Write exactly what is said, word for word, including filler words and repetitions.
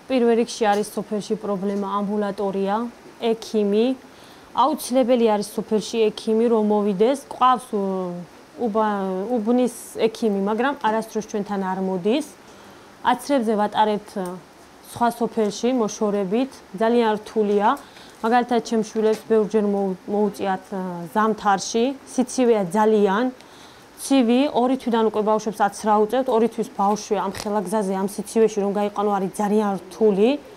პირველ რიგში არის სოფელში პრობლემა ამბულატორია, ექიმი. აუცილებელი არის სოფელში ექიმი, რომ მოვიდეს. ყავს უბნის ექიმი, მაგრამ არასდროს ჩვენთან არ მოდის. აცრებზე ვატარებთ სხვა სოფელში მოშორებით, ძალიან რთულია. მაგალითად, ჩემს შვილებს ბევრჯერ მოუწიათ ზამთარში, სიცივეა ძალიან. ცივი, ორი თვიდან უკვე ბავშვებს აცრა უწევთ, ორი თვის ბავშვი ამ ხელა გზაზე, ამ სიცივეში რომ გაიყვანო არის ძალიან რთული.